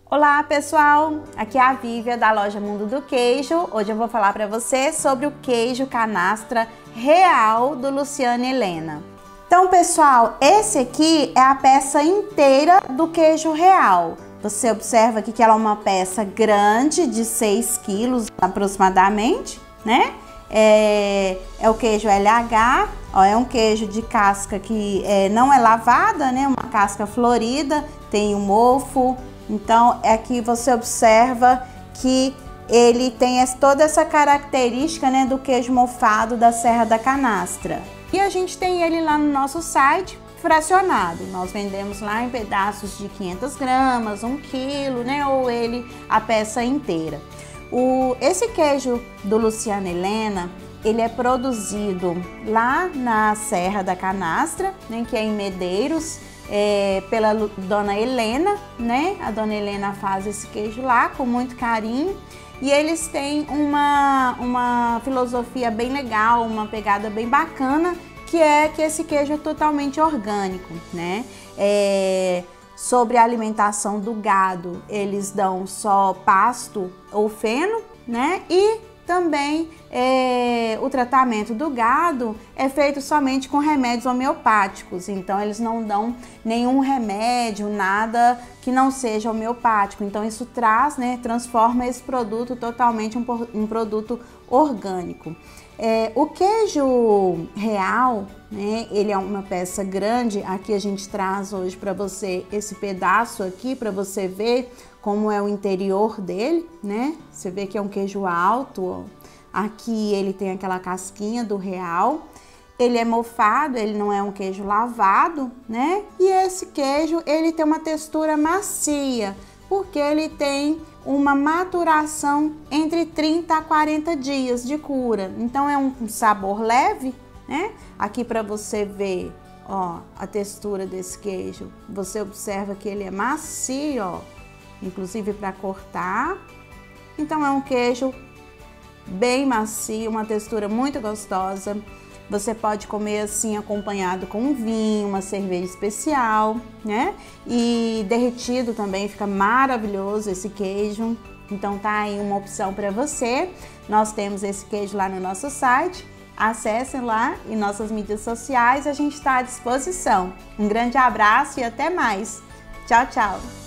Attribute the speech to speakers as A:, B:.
A: Olá pessoal, aqui é a Vívia da loja Mundo do Queijo. Hoje eu vou falar para você sobre o queijo canastra real do Luciano e Helena. Então pessoal, esse aqui é a peça inteira do queijo real. Você observa aqui que ela é uma peça grande de 6 quilos aproximadamente, né? É o queijo LH, ó, é um queijo de casca que não é lavada, né? Uma casca florida, tem um mofo. Então, aqui você observa que ele tem toda essa característica, né, do queijo mofado da Serra da Canastra. E a gente tem ele lá no nosso site fracionado. Nós vendemos lá em pedaços de 500 gramas, 1 quilo, né, ou ele a peça inteira. Esse queijo do Luciano e Helena, ele é produzido lá na Serra da Canastra, né, que é em Medeiros, pela dona Helena, né? A dona Helena faz esse queijo lá com muito carinho e eles têm uma filosofia bem legal, uma pegada bem bacana, que é que esse queijo é totalmente orgânico, né? Sobre a alimentação do gado, eles dão só pasto ou feno, né? E também o tratamento do gado é feito somente com remédios homeopáticos, então eles não dão nenhum remédio, nada que não seja homeopático. Então isso traz, né, transforma esse produto totalmente um produto orgânico. O queijo real, né, ele é uma peça grande. Aqui a gente traz hoje para você esse pedaço aqui para você ver como é o interior dele, né? Você vê que é um queijo alto, ó. Aqui ele tem aquela casquinha do real. Ele é mofado, ele não é um queijo lavado, né? E esse queijo, ele tem uma textura macia, porque ele tem uma maturação entre 30 a 40 dias de cura. Então é um sabor leve, né? Aqui para você ver, ó, a textura desse queijo. Você observa que ele é macio, ó, inclusive para cortar. Então é um queijo bem macio, uma textura muito gostosa. Você pode comer assim acompanhado com um vinho, uma cerveja especial, né? E derretido também fica maravilhoso esse queijo. Então tá aí uma opção para você. Nós temos esse queijo lá no nosso site. Acessem lá em nossas mídias sociais, a gente está à disposição. Um grande abraço e até mais. Tchau, tchau!